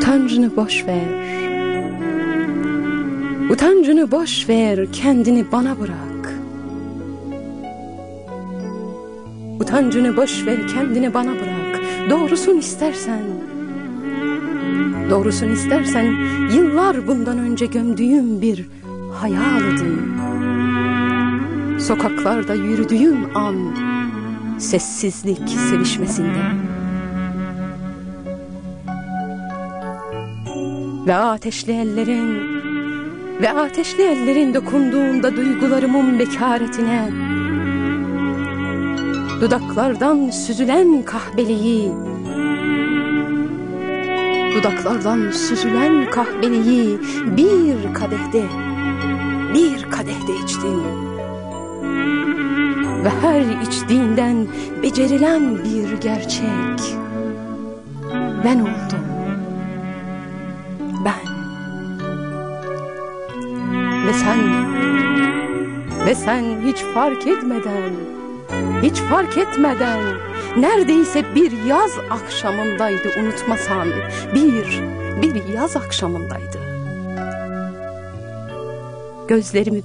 Utancını boş ver. Utancını boş ver, kendini bana bırak. Utancını boş ver, kendini bana bırak. Doğrusunu istersen, doğrusunu istersen yıllar bundan önce gömdüğüm bir hayalidim. Sokaklarda yürüdüğüm an, sessizlik sevişmesinde. Ve ateşli ellerin dokunduğunda duygularımın bekaretine, dudaklardan süzülen kahveliği, bir kadehte içtin. Ve her içtiğinden becerilen bir gerçek ben oldum. Ben. Ve sen hiç fark etmeden neredeyse bir yaz akşamındaydı, unutmasan, bir yaz akşamındaydı. Gözlerimi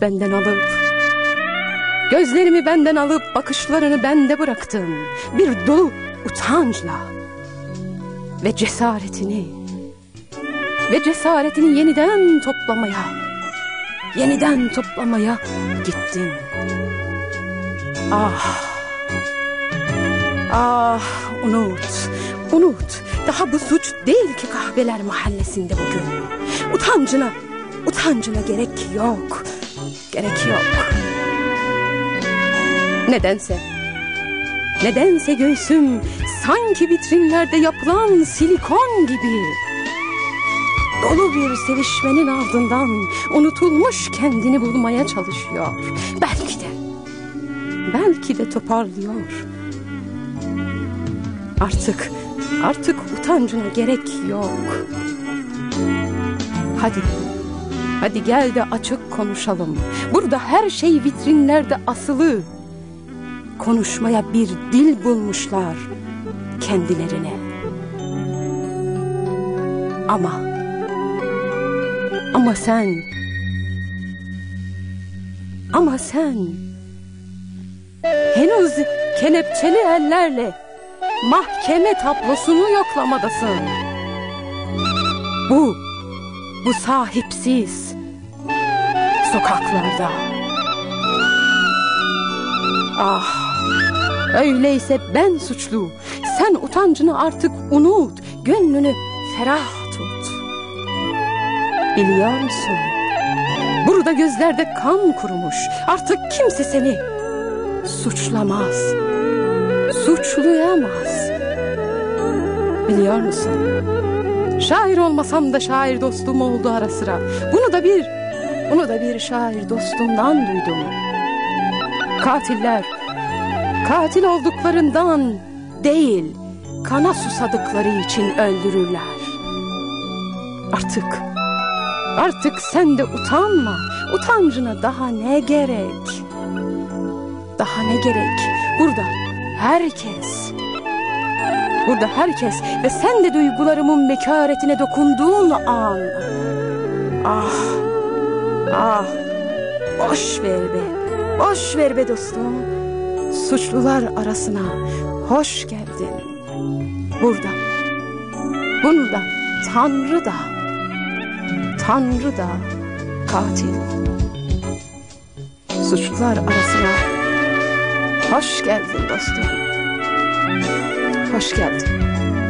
benden alıp bakışlarını bende bıraktın, bir dolu utançla ve cesaretini yeniden toplamaya gittin. Unut. Daha bu suç değil ki kahveler mahallesinde bugün. Utancına gerek yok. Nedense göğsüm sanki vitrinlerde yapılan silikon gibi. Dolu bir sevişmenin ardından unutulmuş kendini bulmaya çalışıyor. Belki de toparlıyor. Artık utancına gerek yok. Hadi gel de açık konuşalım. Burada her şey vitrinlerde asılı. Konuşmaya bir dil bulmuşlar kendilerine. Ama sen henüz kelepçeli ellerle mahkeme tablosunu yoklamadasın. Bu sahipsiz sokaklarda. Öyleyse ben suçlu. Sen utancını artık unut, gönlünü ferah tut. Biliyor musun? Burada gözlerde kan kurumuş. Artık kimse seni suçlayamaz. Biliyor musun? Şair olmasam da şair dostum oldu ara sıra. Bunu da bir şair dostumdan duydum. Katil olduklarından değil, kana susadıkları için öldürürler. Artık sen de utanma. Utancına daha ne gerek? Burada herkes ve sen de duygularımın bekaretine dokunduğun an. Boş ver be dostum. Suçlular arasına hoş geldin. Burada Tanrı da katil. Suçlular arasına hoş geldin dostum. Hoş geldin.